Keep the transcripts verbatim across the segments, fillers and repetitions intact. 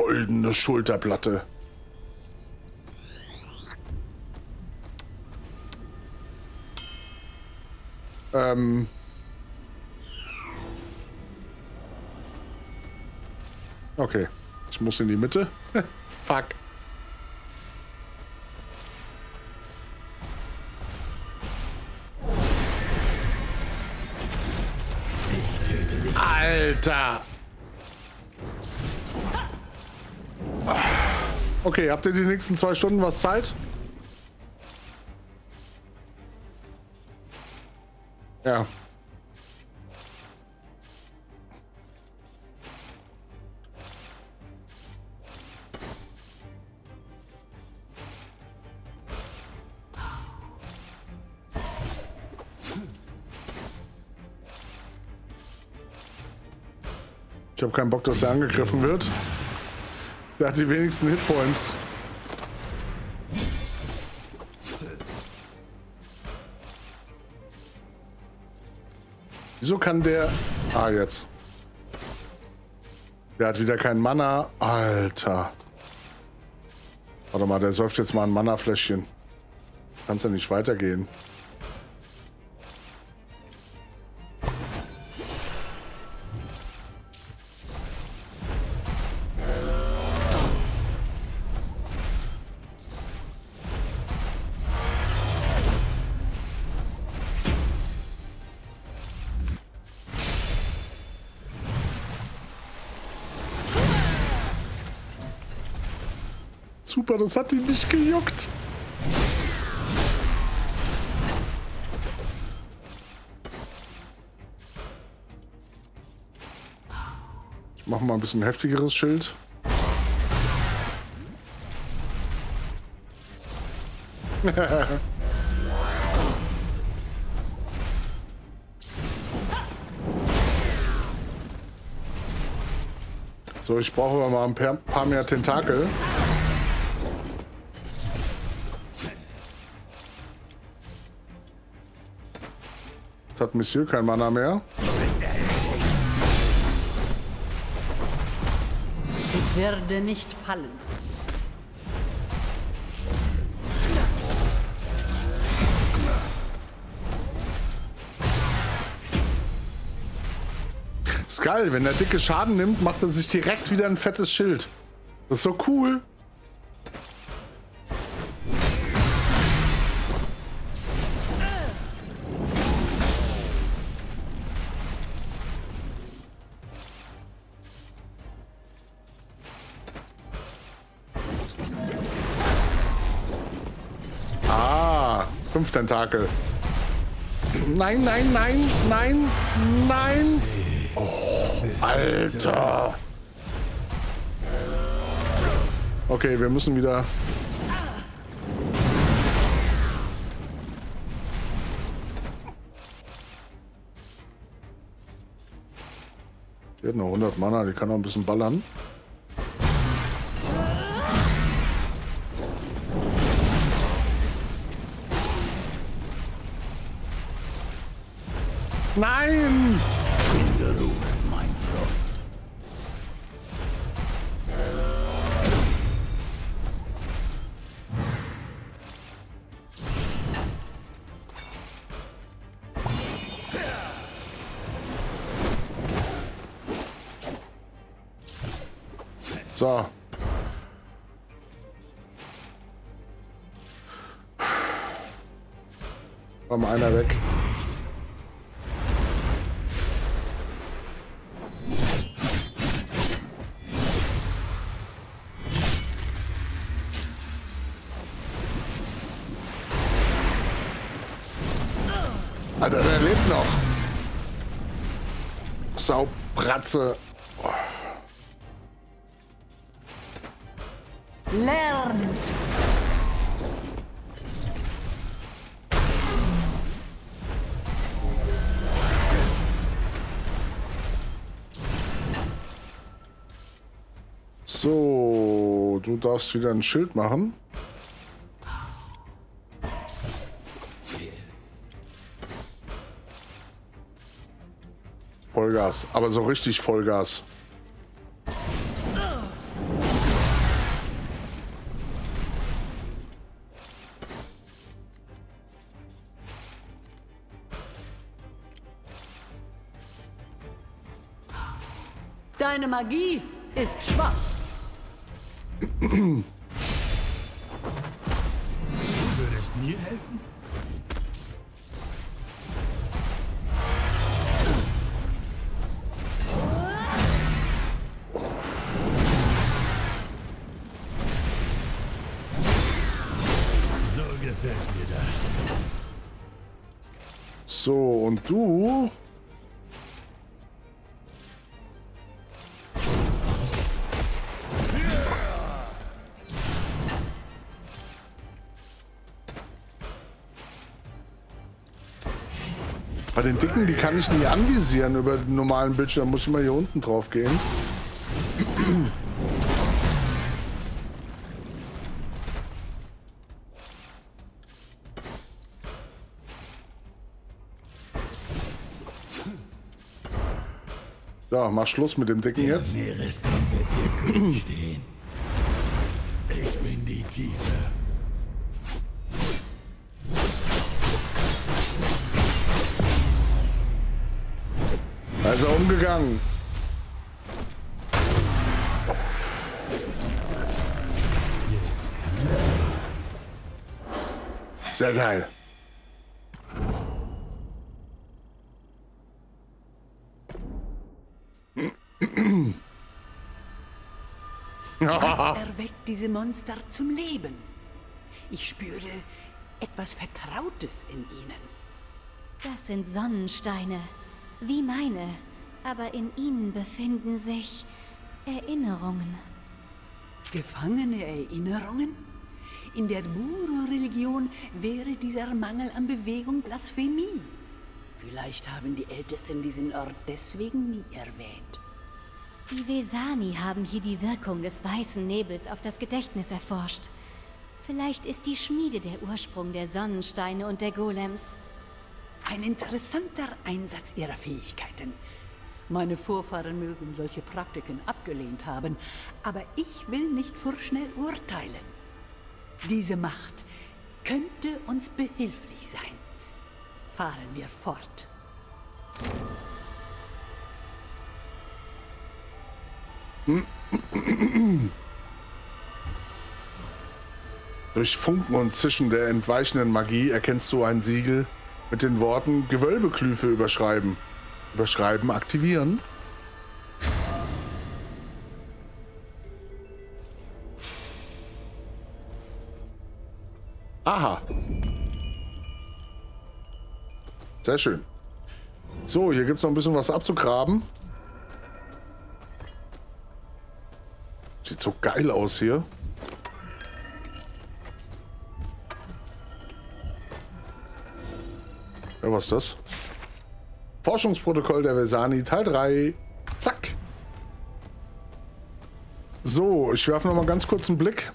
goldene Schulterplatte. Ähm. Okay. Ich muss in die Mitte. Fuck. Alter. Okay, habt ihr die nächsten zwei Stunden was Zeit? Ja. Ich habe keinen Bock, dass er angegriffen wird. Der hat die wenigsten Hitpoints. Wieso kann der... Ah, jetzt. Der hat wieder kein Mana. Alter. Warte mal, der säuft jetzt mal ein Mana-Fläschchen. Kann's ja nicht weitergehen. Super, das hat ihn nicht gejuckt. Ich mache mal ein bisschen heftigeres Schild. So, ich brauche aber mal ein paar mehr Tentakel. Jetzt hat Monsieur kein Mana mehr. Ich werde nicht fallen. Ist geil, wenn der dicke Schaden nimmt, macht er sich direkt wieder ein fettes Schild. Das ist so cool. Fünf Tentakel. Nein, nein, nein, nein, nein. Oh, Alter. Okay, wir müssen wieder... Die hat noch hundert Mana, die kann noch ein bisschen ballern. Nein! So. War mal einer weg. Alter, der lebt noch. Saubratze. Oh. Lernt. So, du darfst wieder ein Schild machen. Vollgas, aber so richtig Vollgas. Deine Magie ist schwach. Du würdest mir helfen? So gefällt mir das. So, und du? Bei den Dicken, die kann ich nie anvisieren über den normalen Bildschirm. Muss ich mal hier unten drauf gehen. So, mach Schluss mit dem Dicken jetzt. Der Meeresgott wird dir kurz stehen. Ich bin die Tiefe. Da ist er umgegangen. Sehr geil. Was erweckt diese Monster zum Leben? Ich spüre etwas Vertrautes in ihnen. Das sind Sonnensteine, wie meine, aber in ihnen befinden sich Erinnerungen. Gefangene Erinnerungen? In der Buru-Religion wäre dieser Mangel an Bewegung Blasphemie. Vielleicht haben die Ältesten diesen Ort deswegen nie erwähnt. Die Vesani haben hier die Wirkung des weißen Nebels auf das Gedächtnis erforscht. Vielleicht ist die Schmiede der Ursprung der Sonnensteine und der Golems. Ein interessanter Einsatz ihrer Fähigkeiten. Meine Vorfahren mögen solche Praktiken abgelehnt haben, aber ich will nicht vorschnell urteilen. Diese Macht könnte uns behilflich sein. Fahren wir fort. Durch Funken und Zischen der entweichenden Magie erkennst du ein Siegel mit den Worten Gewölbeklyphe überschreiben. Überschreiben, aktivieren. Aha. Sehr schön. So, hier gibt es noch ein bisschen was abzugraben. Sieht so geil aus hier. Ja, was ist das? Forschungsprotokoll der Vesani, Teil drei. Zack. So, ich werfe noch mal ganz kurz einen Blick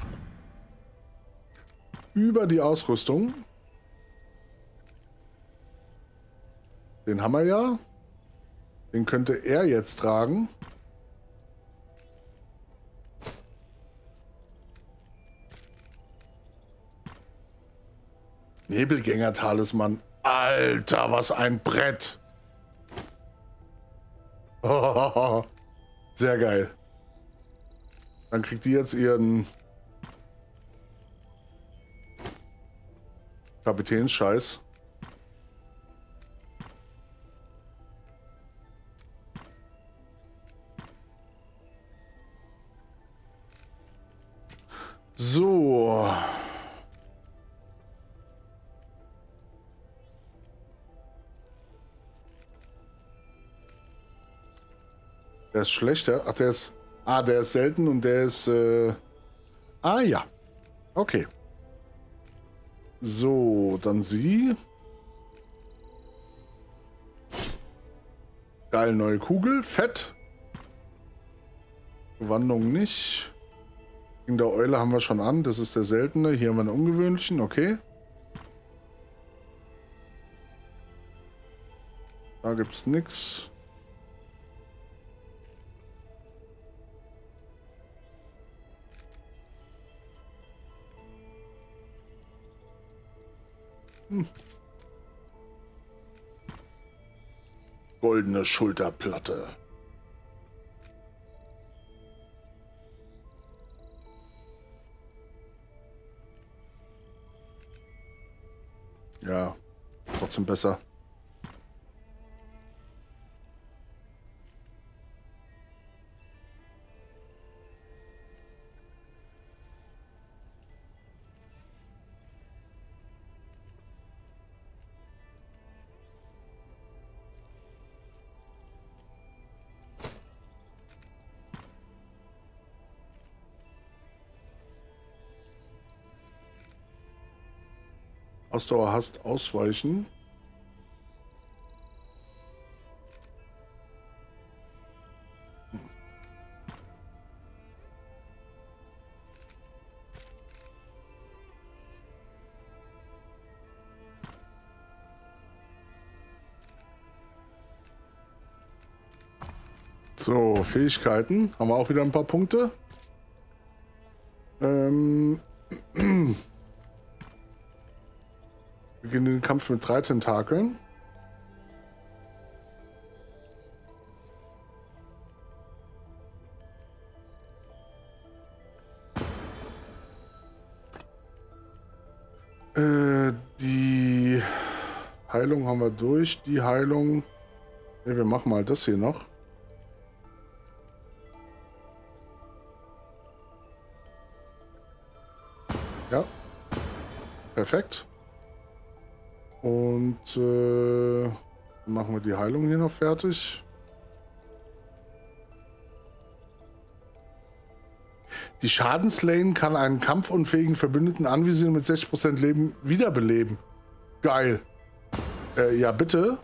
über die Ausrüstung. Den haben wir ja. Den könnte er jetzt tragen. Nebelgänger-Talisman. Alter, was ein Brett. Oh, sehr geil. Dann kriegt die jetzt ihren Kapitänsscheiß. So. Der ist schlechter. Ach, der ist... Ah, der ist selten und der ist... Äh, ah, ja. Okay. So, dann sie. Geil, neue Kugel. Fett. Wandlung nicht. In der Eule haben wir schon an. Das ist der seltene. Hier haben wir einen ungewöhnlichen. Okay. Da gibt es nichts. Hm. Goldene Schulterplatte. Ja, trotzdem besser. Ausdauer hast, ausweichen. So, Fähigkeiten. Haben wir auch wieder ein paar Punkte. Ähm... Wir beginnen den Kampf mit drei Tentakeln. Äh, die Heilung haben wir durch. Die Heilung... Ne, wir machen mal das hier noch. Ja. Perfekt. Und äh, machen wir die Heilung hier noch fertig. Die Schadenslane kann einen kampfunfähigen Verbündeten anvisieren mit sechzig Prozent Leben wiederbeleben. Geil. Äh, ja, bitte.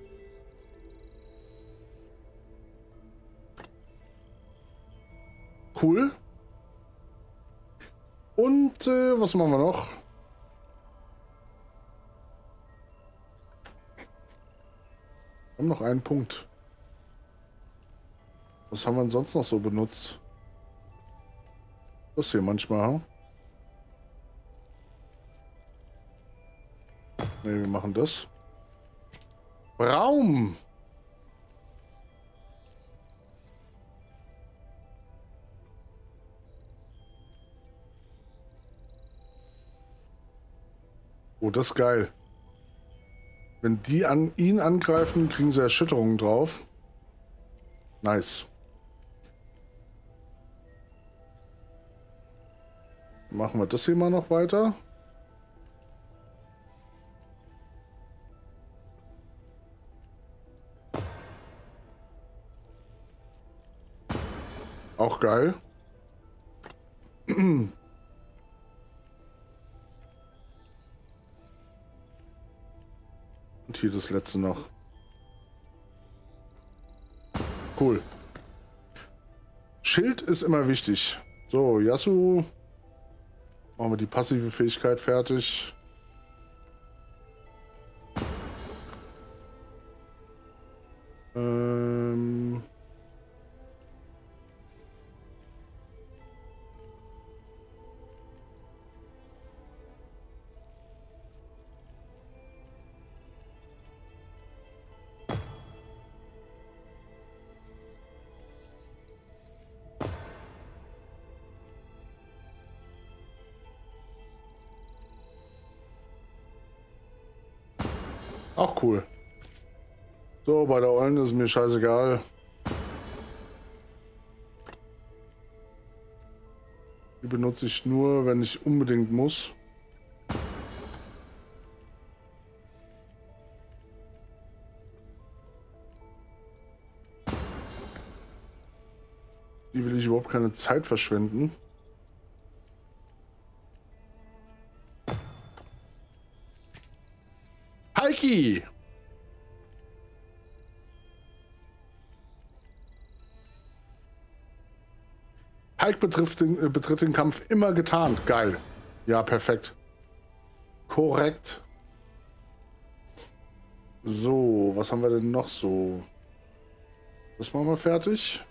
Cool. Und äh, was machen wir noch? Wir haben noch einen Punkt. Was haben wir denn sonst noch so benutzt? Das hier manchmal. Hm? Ne, wir machen das. Raum! Oh, das ist geil. Wenn die an ihn angreifen, kriegen sie Erschütterungen drauf. Nice. Machen wir das hier mal noch weiter. Auch geil. Und hier das letzte noch. Cool. Schild ist immer wichtig. So, Yasuo. Machen wir die passive Fähigkeit fertig. Ähm... Auch cool. So, bei der Eulen ist mir scheißegal. Die benutze ich nur, wenn ich unbedingt muss. Die will ich überhaupt keine Zeit verschwenden. Heiki! Hulk betrifft den, äh, betritt den Kampf immer getarnt. Geil. Ja, perfekt. Korrekt. So, was haben wir denn noch so? Das machen wir fertig.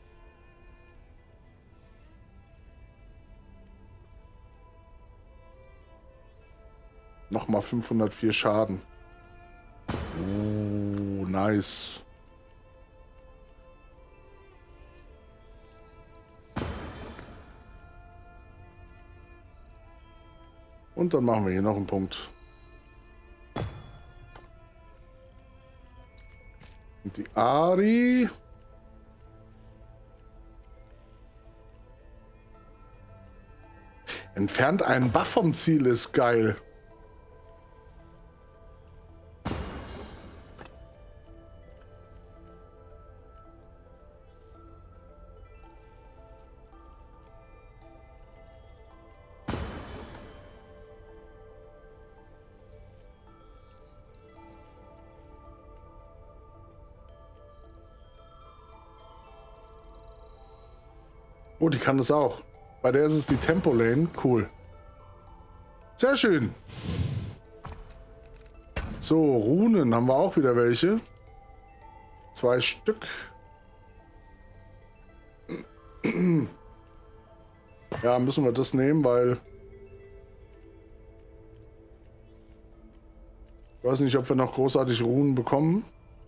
Nochmal fünfhundertvier Schaden. Oh, nice. Und dann machen wir hier noch einen Punkt. Und die Ari. Entfernt einen Buff vom Ziel ist geil. Oh, die kann das auch. Bei der ist es die Tempo Lane. Cool. Sehr schön. So, Runen haben wir auch wieder welche. Zwei Stück. Ja, müssen wir das nehmen, weil... Ich weiß nicht, ob wir noch großartig Runen bekommen.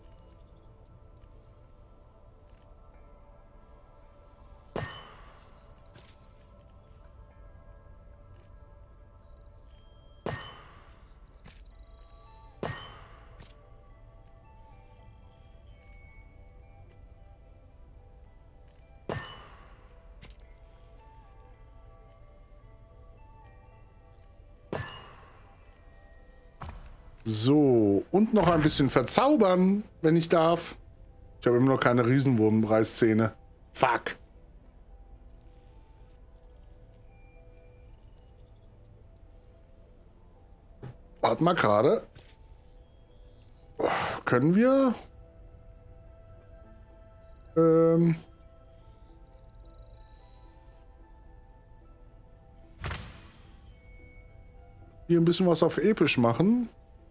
So, und noch ein bisschen verzaubern, wenn ich darf. Ich habe immer noch keine Riesenwurmreißzähne. Fuck. Warte mal gerade. Können wir? Ähm... Hier ein bisschen was auf episch machen.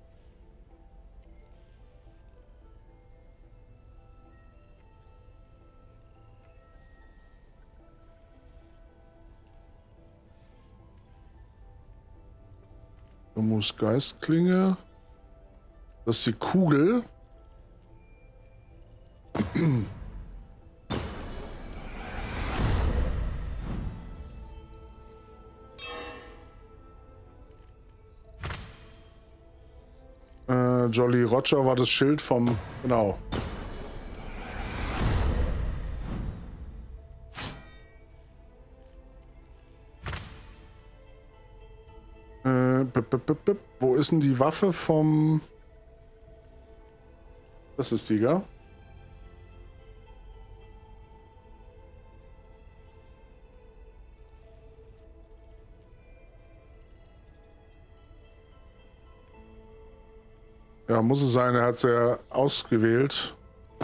Muss Geistklinge. Das ist die Kugel. äh, Jolly Roger war das Schild vom... Genau. Wo ist denn die Waffe vom... Das ist die, gell? Ja, muss es sein, er hat es ja ausgewählt.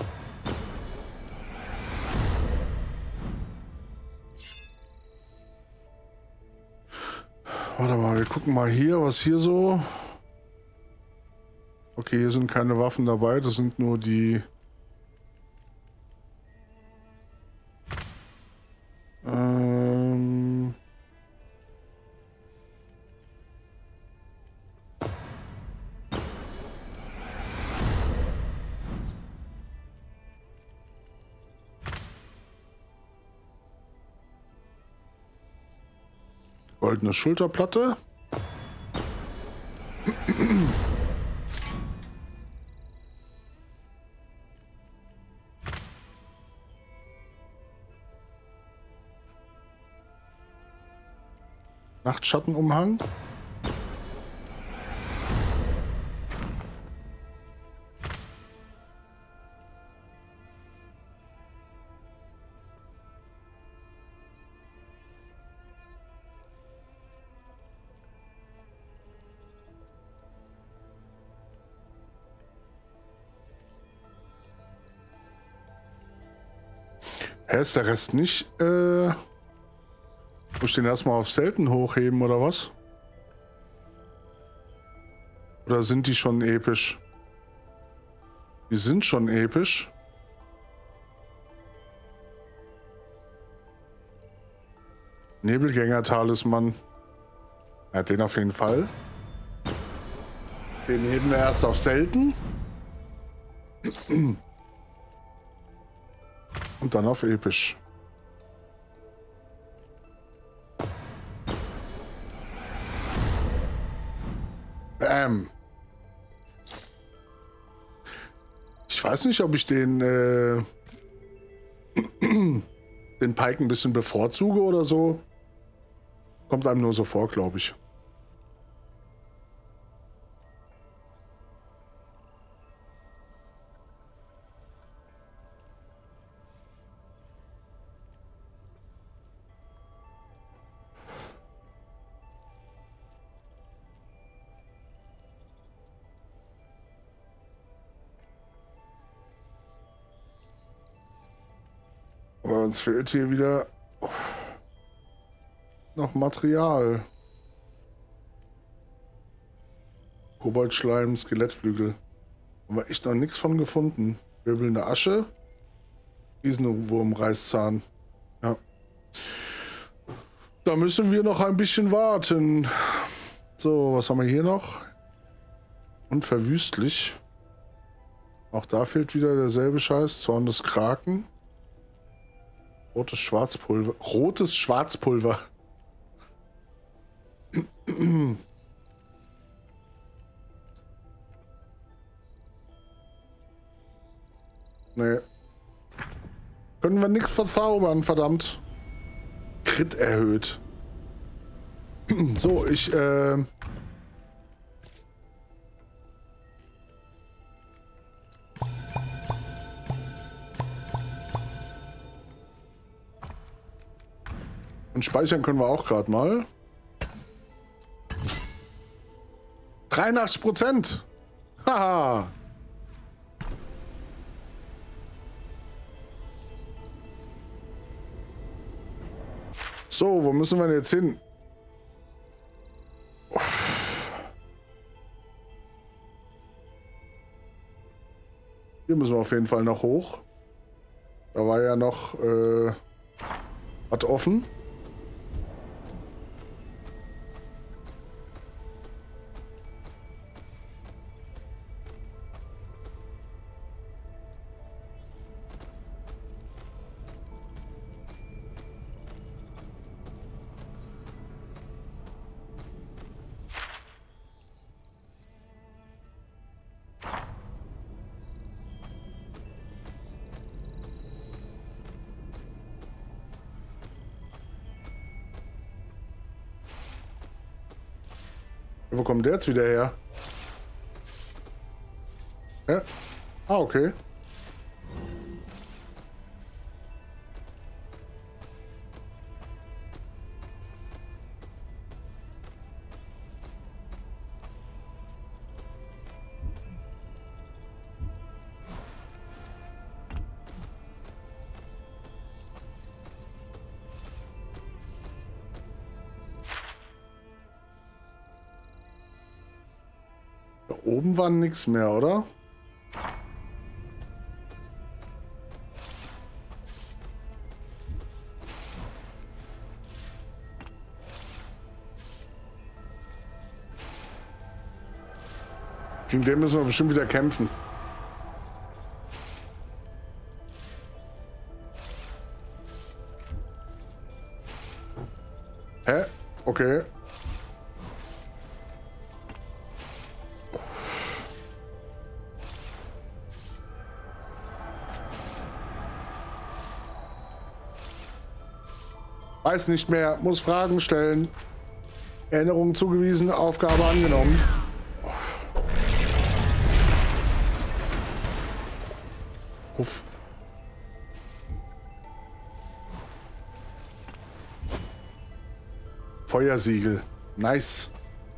Warte mal, wir gucken mal hier, was hier so... Okay, hier sind keine Waffen dabei, das sind nur die... Ähm... Goldene Schulterplatte. Nachtschattenumhang. Hä, ist der Rest nicht, äh... Muss ich den erstmal auf selten hochheben, oder was? Oder sind die schon episch? Die sind schon episch. Nebelgänger-Talisman. Ja, den auf jeden Fall. Den heben wir erst auf selten. Und dann auf episch. Bam. Ich Ich weiß nicht, ob ich den, äh, den Pike ein bisschen bevorzuge oder so. Kommt einem nur so vor, glaube ich. Aber uns fehlt hier wieder noch Material. Koboldschleim, Skelettflügel. Haben wir echt noch nichts von gefunden. Wirbelnde Asche. Riesenwurm-Reißzahn. Ja. Da müssen wir noch ein bisschen warten. So, was haben wir hier noch? Unverwüstlich. Auch da fehlt wieder derselbe Scheiß. Zorn des Kraken. Rotes Schwarzpulver. Rotes Schwarzpulver. Nee. Können wir nichts verzaubern, verdammt. Crit erhöht. So, ich, äh... Und speichern können wir auch gerade mal. dreiundachtzig Prozent. Haha. So, wo müssen wir denn jetzt hin? Hier müssen wir auf jeden Fall noch hoch. Da war ja noch äh, was offen. Wo kommt der jetzt wieder her? Ja. Ah, okay. Da oben war nichts mehr, oder? Gegen den müssen wir bestimmt wieder kämpfen. Hä? Okay. Weiß nicht mehr, muss Fragen stellen. Erinnerung zugewiesen, Aufgabe angenommen. Uff. Feuersiegel. Nice.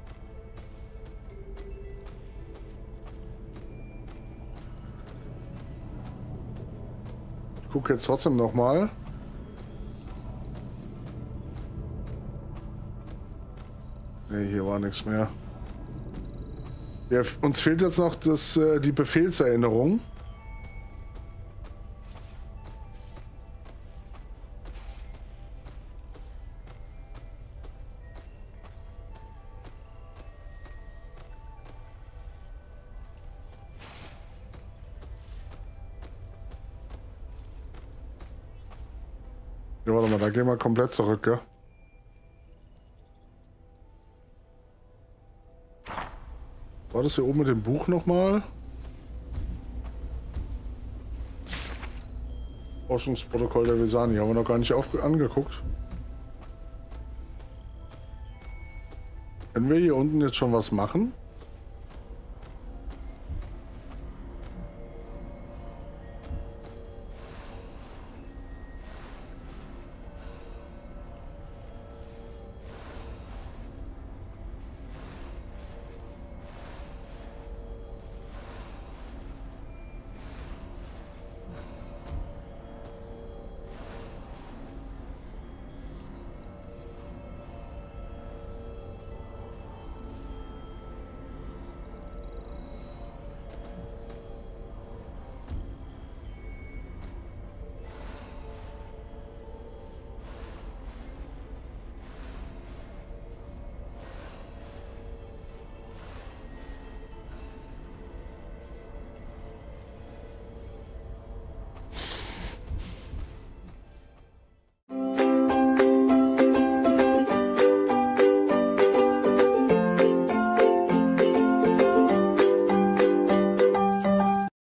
Ich gucke jetzt trotzdem noch mal. Nee, hier war nichts mehr. Ja, uns fehlt jetzt noch das, äh, die Befehlserinnerung. Ja, warte mal, da gehen wir komplett zurück, gell? War das hier oben mit dem Buch nochmal? Forschungsprotokoll der Vesani. Haben wir noch gar nicht aufge angeguckt. Können wir hier unten jetzt schon was machen?